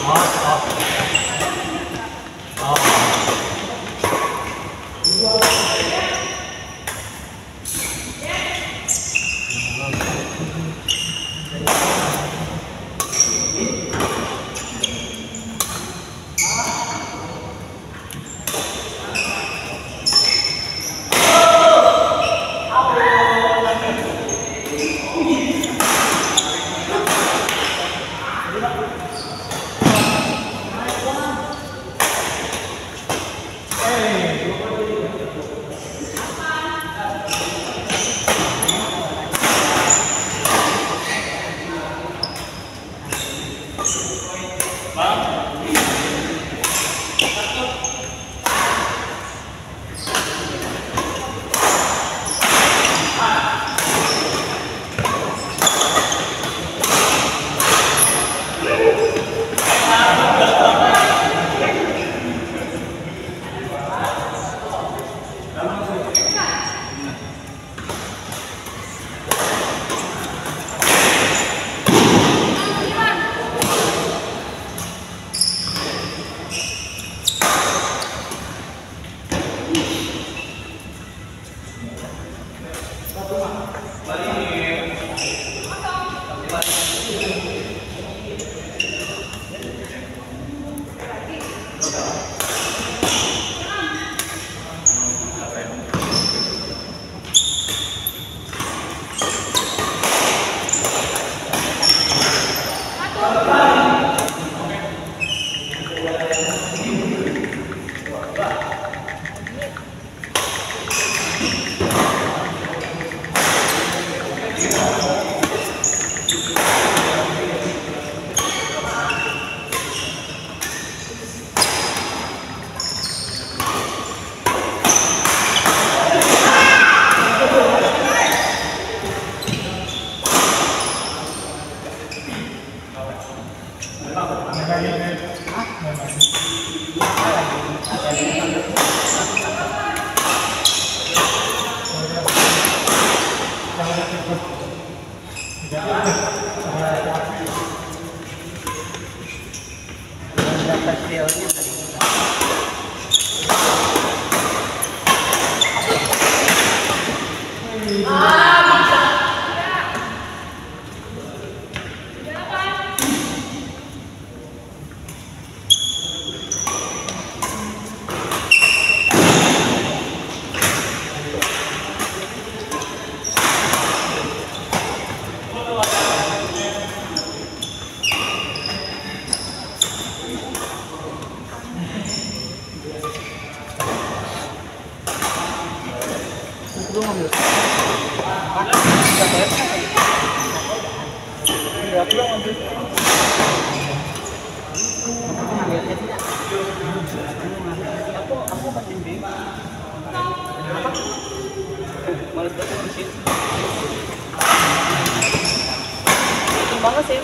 Banget sih,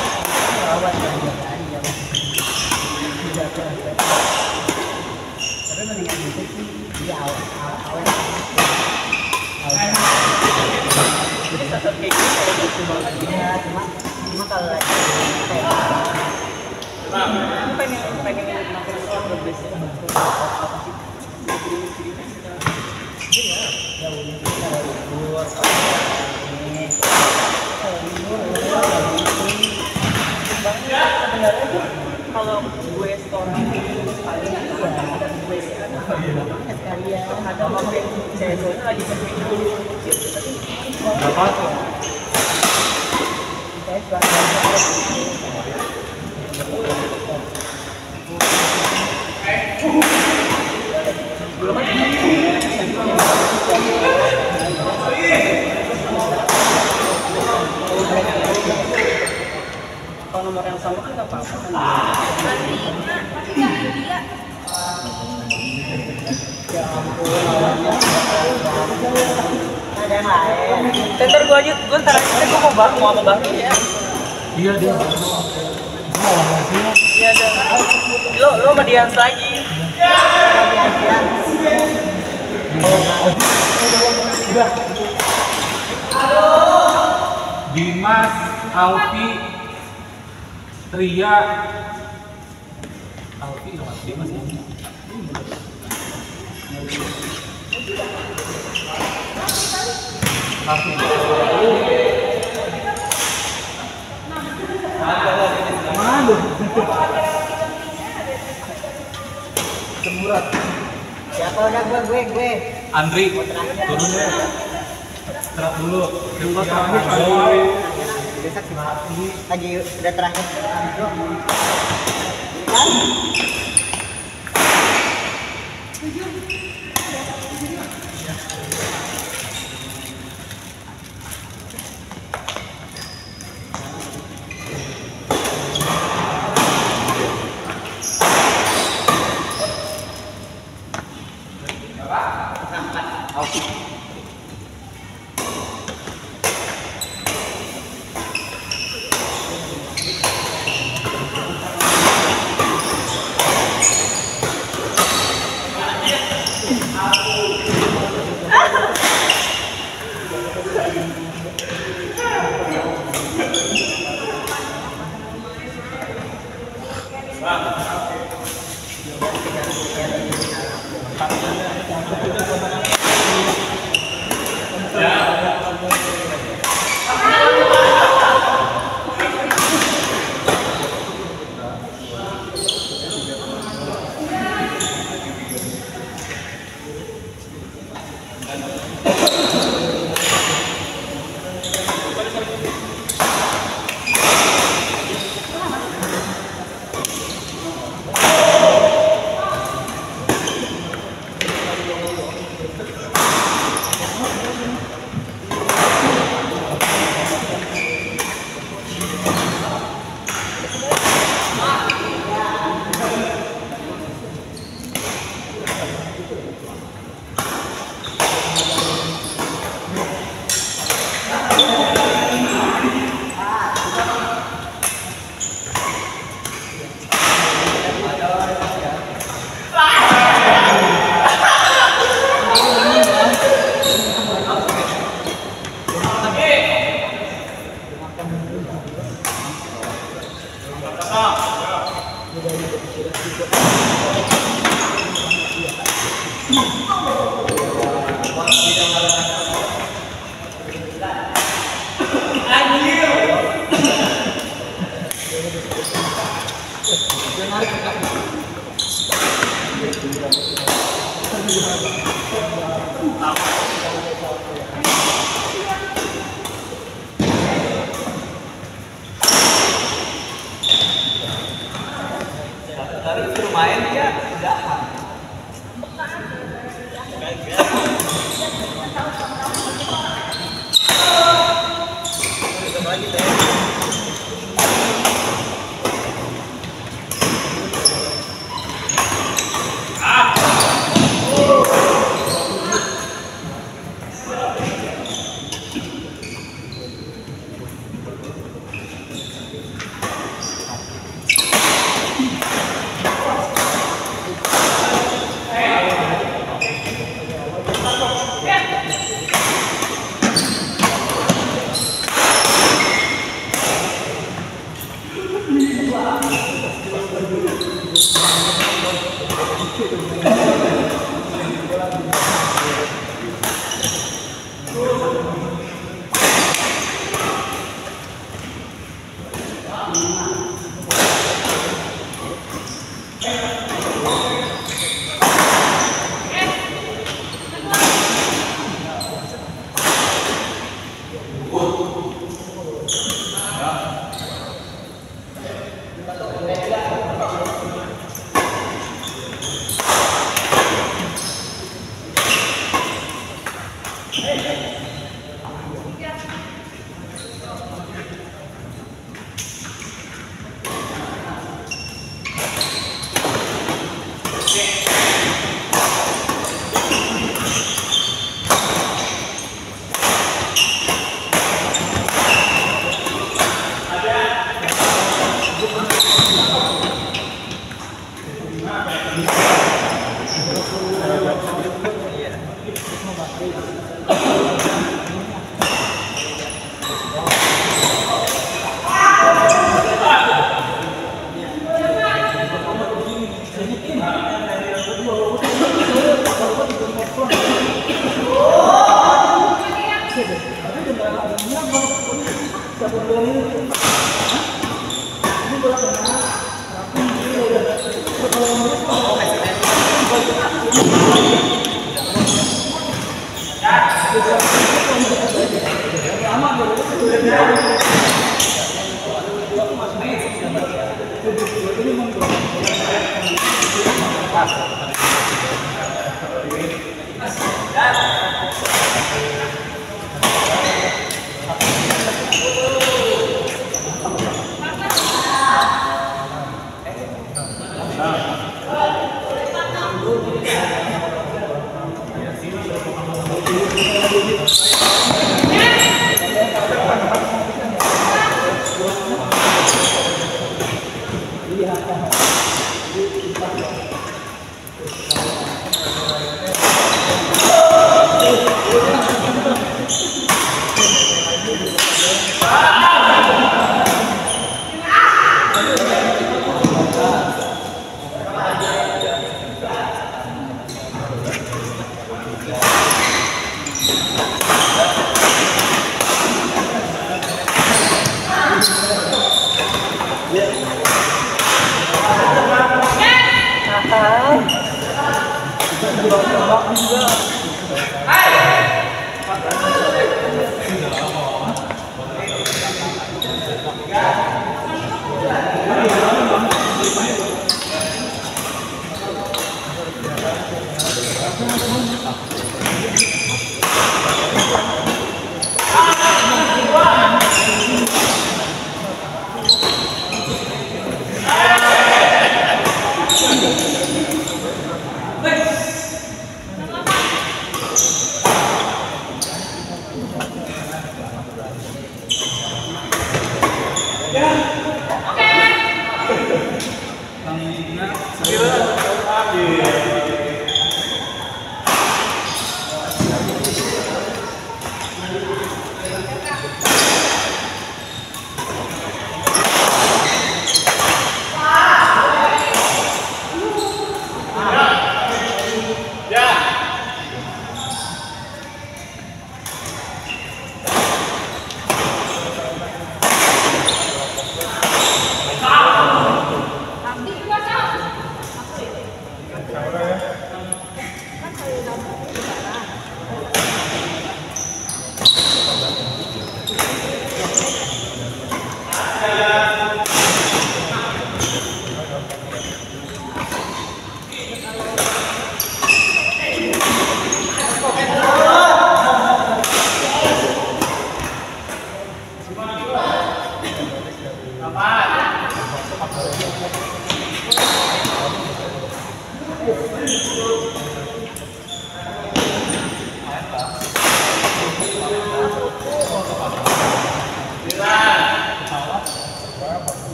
tapi mendingan gitu sih dia awal jadi sosok kayak gini kalau gitu banget ya cuma kalau lagi pengen makin selang lebih sih apa sih iya ya udah kita buat ini sebenarnya tuh kalau gue seorang sekali gue sekalian ada momen saya lagi sering dulu apa kalau nomor yang sama kan nggak apa-apa kan ya ampun ada yang lain ntar gue aja gue ntar aja gue mau sama Bang ya iya dia iya ada lo sama Dians lagi Dimas, Alfi, Tria, Alfi dia masih. Alfi. Malu. Semurat. Siapa udah gue. Andri, turun ya. Terap dulu. Coba terakhir lagi udah terakhir. Tadi suruh main dia udahan.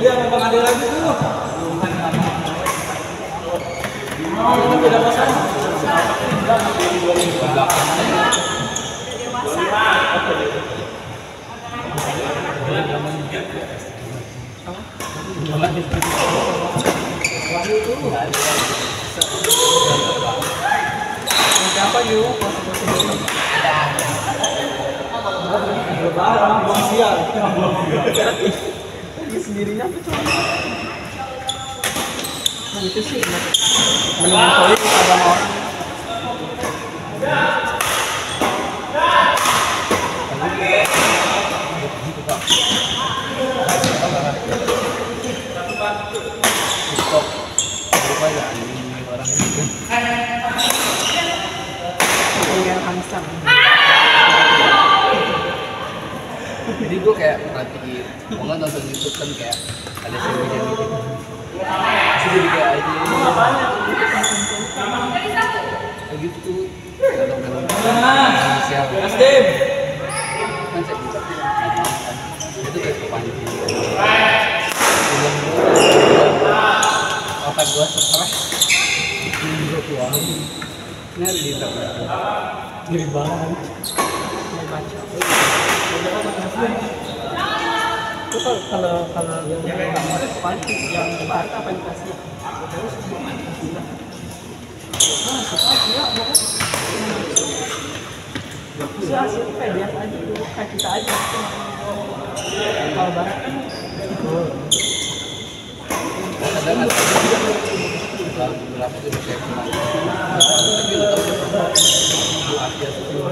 dia memang ada lagi tuh. Itu beda masalah. Siapa yuk? Buang sial. Dia sendirinya tuh cuma. Nah itu sih. Mendingan kali ada orang. Dengan Hansam. Jadi gue kayak perhatiin, mau nggak nonton YouTube kan kayak ada series gitu. Jadi kayak aja kayak gitu. Kadang-kadang siapa? Nasdem. Kan saya bisa itu kayak kepancing. Otak gue stres. Ini gue keluar. Ini ada di internet. Diri banget. Mau baca. Itu kalau yang baru apa yang dikasih? Terus hasil kayak biasa aja dulu, kayak kita aja. Kalau barat kan Kadang ada beberapa itu kayak cuma tapi lo tahu Asia tuh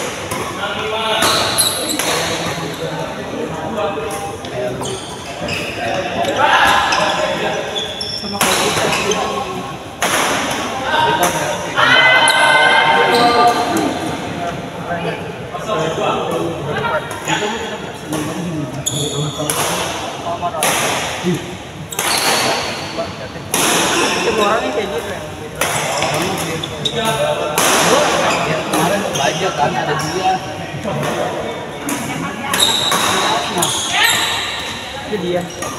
kayak lebih sama kalau kita semua orangnya kayak gitu ya. ya kemarin belajar kan ada dia Itu dia.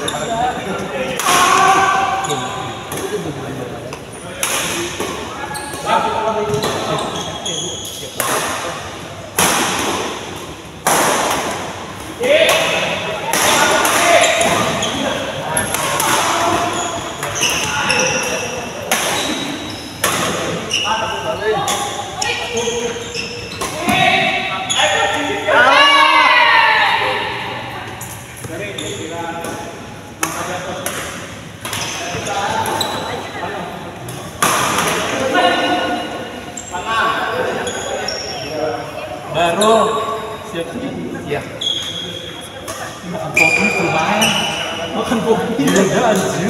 Baru siap ya makan kopi lumayan. Makan kopi udah anjir.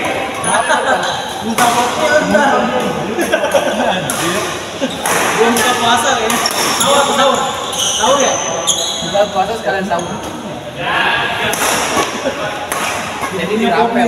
Minta kopi udah. Anjir. Gua buka puasa ya. Sahur ya? buka puasa sekalian sahur jadi ini rapel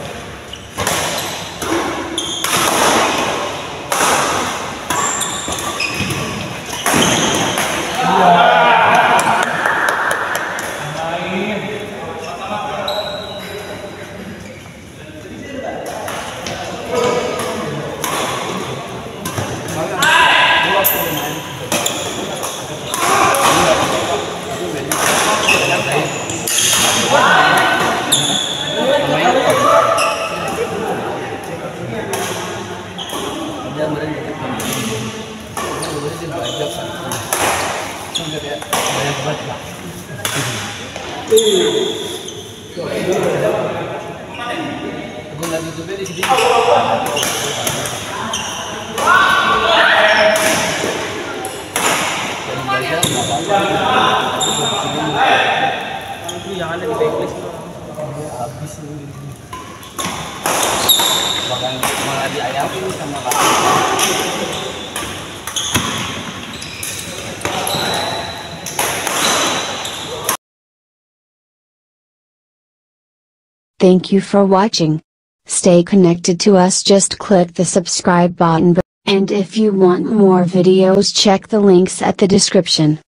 dia meren deket kan dia belajar kan sampai kayak banyak banget lah gue ngeliat YouTube-nya di sini dan belajar nggak apa-apa Itu yang ada di backlist tuh. habis bahkan malah diayamin sama kakak. Thank you for watching. Stay connected to us, just click the subscribe button, and if you want more videos check the links at the description.